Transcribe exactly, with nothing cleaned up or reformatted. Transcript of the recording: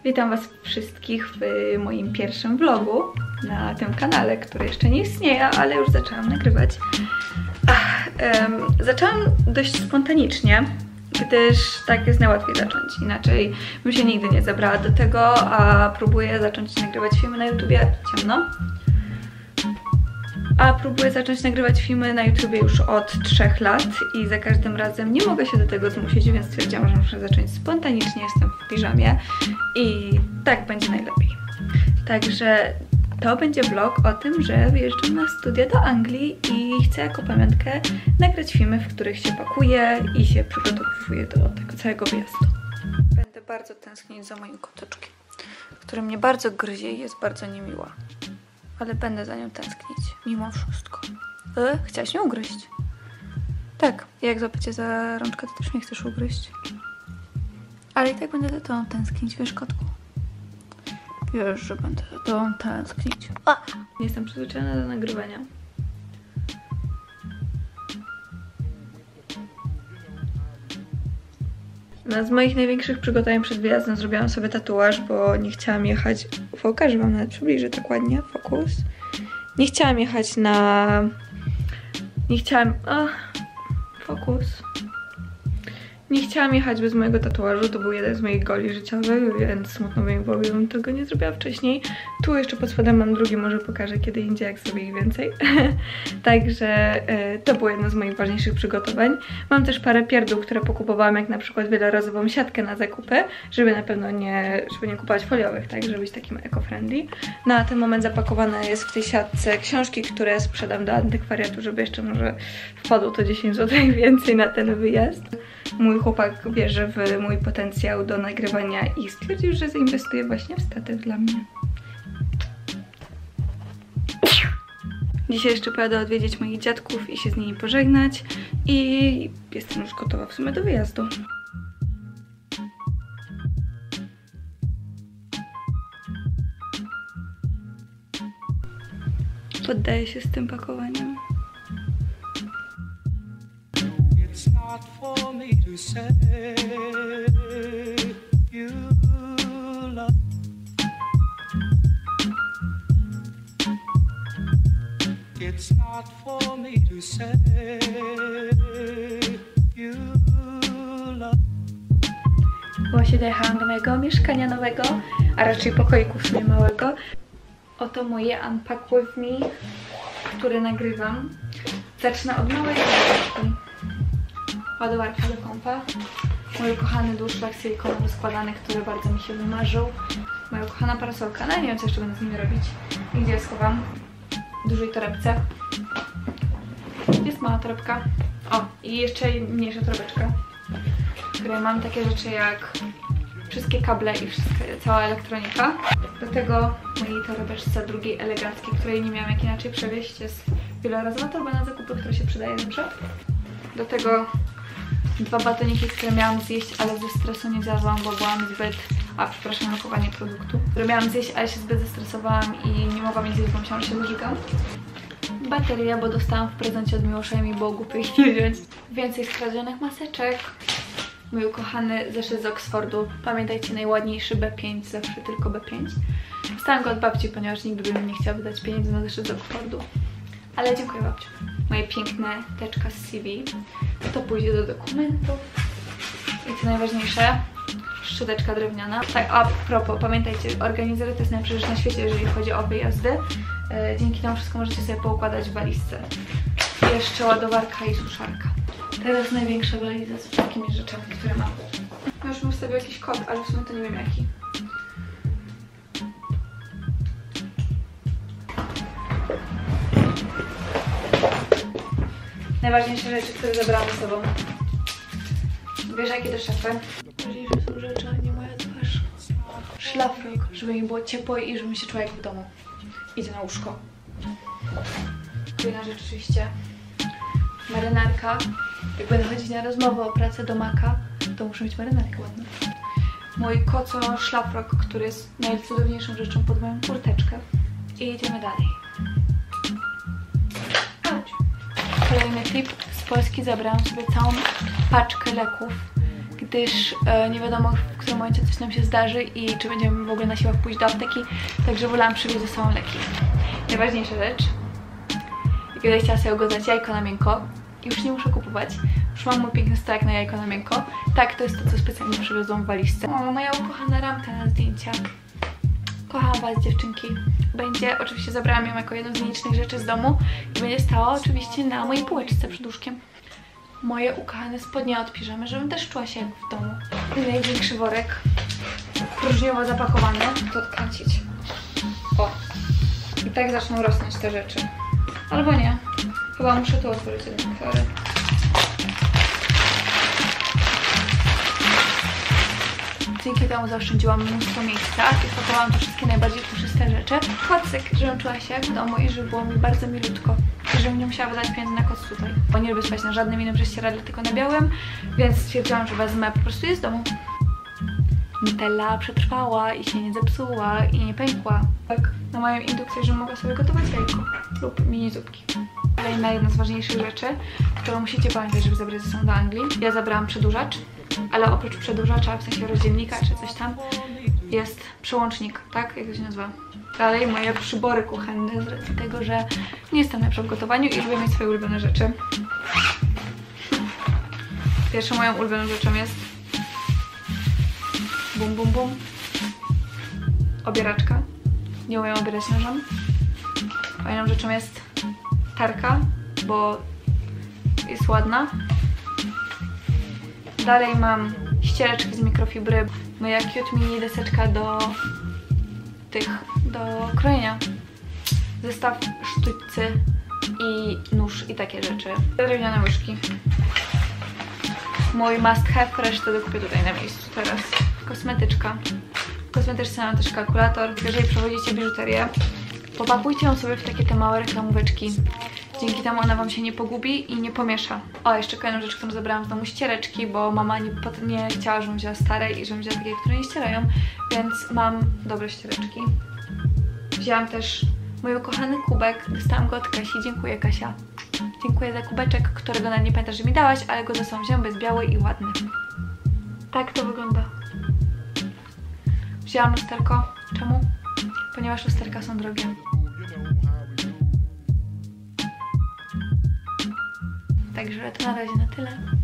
Witam Was wszystkich w moim pierwszym vlogu na tym kanale, który jeszcze nie istnieje, ale już zaczęłam nagrywać. Ach, um, zaczęłam dość spontanicznie, gdyż tak jest najłatwiej zacząć. Inaczej bym się nigdy nie zabrała do tego, a próbuję zacząć nagrywać filmy na YouTubie. Ciemno. A próbuję zacząć nagrywać filmy na YouTubie już od trzech lat i za każdym razem nie mogę się do tego zmusić, więc stwierdziłam, że muszę zacząć spontanicznie. Jestem w piżamie i tak będzie najlepiej. Także to będzie vlog o tym, że wyjeżdżam na studia do Anglii i chcę jako pamiątkę nagrać filmy, w których się pakuję i się przygotowuję do tego całego wyjazdu. Będę bardzo tęsknić za moim koteczkiem, który mnie bardzo gryzie i jest bardzo niemiła. Ale będę za nią tęsknić, mimo wszystko. E, chciałaś mnie ugryźć? Tak, jak złapiecie za rączkę, to też mnie chcesz ugryźć. Ale i tak będę za tobą tęsknić, wiesz, kotku? Wiesz, że będę za tobą tęsknić. A! Nie jestem przyzwyczajona do nagrywania. No, z moich największych przygotowań przed wyjazdem zrobiłam sobie tatuaż, bo nie chciałam jechać... Pokażę wam, nawet przybliżę tak ładnie, fokus. Nie chciałam jechać na... Nie chciałam... O, fokus. Nie chciałam jechać bez mojego tatuażu, to był jeden z moich goli życiowych, więc smutno by mi było, gdybym tego nie zrobiła wcześniej. Tu jeszcze pod spodem mam drugi, może pokażę kiedy indziej, jak zrobię ich więcej. Także y, to było jedno z moich ważniejszych przygotowań. Mam też parę pierdół, które pokupowałam, jak na przykład wielorazową siatkę na zakupy, żeby na pewno nie, żeby nie kupować foliowych, tak, żeby być takim eco-friendly. Na ten moment zapakowane jest w tej siatce książki, które sprzedam do antykwariatu, żeby jeszcze może wpadło to dziesięć złotych więcej na ten wyjazd. Mój chłopak wierzy w mój potencjał do nagrywania i stwierdził, że zainwestuje właśnie w statyw dla mnie. Dzisiaj jeszcze pojadę odwiedzić moich dziadków i się z nimi pożegnać i jestem już gotowa w sumie do wyjazdu. Poddaję się z tym pakowaniem. It's not for me to say you love. It's not for me to say you love. Właśnie dojechałam do mojego mieszkania nowego, a raczej pokoiku w sumie małego. Oto moje Unpack With Me, które nagrywam. Zacznę od małej ładowarki. Ładowarka do kompa. Mój ukochany durszlak silikonowy składany, który bardzo mi się wymarzył. Moja ukochana parasolka. No nie wiem, co jeszcze będę z nimi robić. I gdzie je schowam? W dużej torebce. Jest mała torebka. O, i jeszcze mniejsza torebeczka, w której mam takie rzeczy jak wszystkie kable i wszystkie, cała elektronika. Do tego mojej torebeczce drugiej eleganckiej, której nie miałam jak inaczej przewieźć. Jest wielorazowa torba na zakupy, która się przydaje dobrze. Do tego dwa batoniki, które miałam zjeść, ale ze stresu nie zjadłam, bo byłam zbyt... A, przepraszam, lokowanie produktu. Które miałam zjeść, ale się zbyt zestresowałam i nie mogłam ich zjeść, bo myślałam, że się wyżygam. Bateria, bo dostałam w prezencie od Miłosza i mi było głupio ich nie wziąć. Więcej skradzionych maseczek. Mój ukochany zeszyt z Oxfordu. Pamiętajcie, najładniejszy B pięć, zawsze tylko B pięć. Dostałam go od babci, ponieważ nigdy bym nie chciała wydać pieniędzy na zeszyt z Oxfordu. Ale dziękuję babciu. Moje piękne teczka z C V. To pójdzie do dokumentów. I co najważniejsze, szczoteczka drewniana. Tak, a propos, pamiętajcie, organizery to jest najlepsza rzecz na świecie, jeżeli chodzi o wyjazdy. Yy, dzięki temu wszystko możecie sobie poukładać w walizce. I jeszcze ładowarka i suszarka. Teraz największa waliza z wszystkimi rzeczami, które mam. Ja już bym ustawił jakiś kod, ale w sumie to nie wiem jaki. Najważniejsze rzeczy, które zabrałam ze sobą. Bieżaki do szafy. Najważniejsze są rzeczy, a nie moja twarz. Szlafrok, żeby mi było ciepło i żebym się czuła jak w domu. Idę na łóżko. Kolejna rzecz oczywiście. Marynarka. Jak będę chodzić na rozmowę o pracę do maka, to muszę mieć marynarkę ładną. Mój koco szlafrok, który jest najcudowniejszą rzeczą pod moją kurteczkę. I idziemy dalej. Chodź. Kolejny tip. Z Polski zabrałam sobie całą paczkę leków, gdyż e, nie wiadomo, w którym momencie coś nam się zdarzy i czy będziemy w ogóle na siłach pójść do apteki, także wolałam przywieźć ze sobą leki. Najważniejsza rzecz, jak kiedyś chciała sobie oglądać jajko na miękko, już nie muszę kupować, już mam mój piękny stojak na jajko na miękko. Tak, to jest to, co specjalnie przywiozłam w walizce. O, moja ukochana ramka na zdjęcia. Kocham was, dziewczynki. Będzie, oczywiście zabrałam ją jako jedną z nielicznych rzeczy z domu i będzie stała oczywiście na mojej półeczce przed łóżkiem. Moje ukochane spodnie od piżamy, żebym też czuła się jak w domu. I największy worek, próżniowo zapakowany, to odkręcić. O! I tak zaczną rosnąć te rzeczy. Albo nie. Chyba muszę tu otworzyć jeden kwory. Dzięki temu zaoszczędziłam mnóstwo miejsca i spakowałam tu wszystkie najbardziej puszyste rzeczy. Kocyk, żebym czuła się jak w domu i żeby było mi bardzo milutko. I żebym nie musiała wydać pieniędzy na koc tutaj. Bo nie lubię spać na żadnym innym prześcieradle, tylko na białym, więc stwierdziłam, że wezmę po prostu je z domu. Nutella przetrwała i się nie zepsuła i nie pękła. Tak, na moją indukcję, żebym mogła sobie gotować jajko lub mini zupki. Kolejna jedna z ważniejszych rzeczy, którą musicie pamiętać, żeby zabrać ze sobą do Anglii. Ja zabrałam przedłużacz, ale oprócz przedłużacza, w sensie rozdzielnika czy coś tam, jest przełącznik, tak? Jak to się nazywa? Dalej moje przybory kuchenne z racji tego, że nie jestem najlepsza w gotowaniu i lubię mieć swoje ulubione rzeczy. Pierwszą moją ulubioną rzeczą jest bum bum bum obieraczka. Nie umiem obierać nożem. Kolejną rzeczą jest tarka, bo jest ładna. Dalej mam ściereczki z mikrofibry, moja cute mini deseczka do tych, do krojenia. Zestaw sztućcy i nóż i takie rzeczy. Drewniane łyżki. Mój must have, resztę dokupię tutaj na miejscu teraz. Kosmetyczka. W kosmetyczce mam też kalkulator. Jeżeli prowadzicie biżuterię, popakujcie ją sobie w takie te małe reklamóweczki. Dzięki temu ona wam się nie pogubi i nie pomiesza. O, jeszcze kolejną rzecz, którą zabrałam z domu, ściereczki, bo mama nie, nie chciała, żebym wzięła stare i żebym wzięła takie, które nie ścierają, więc mam dobre ściereczki. Wzięłam też mój ukochany kubek, dostałam go od Kasi, dziękuję Kasia. Dziękuję za kubeczek, którego nawet nie pamiętasz, że mi dałaś, ale go ze sobą wziąłem, bo jest biały i ładny. Tak to wygląda. Wzięłam lusterko. Czemu? Ponieważ lusterka są drogie. Także to na razie na tyle.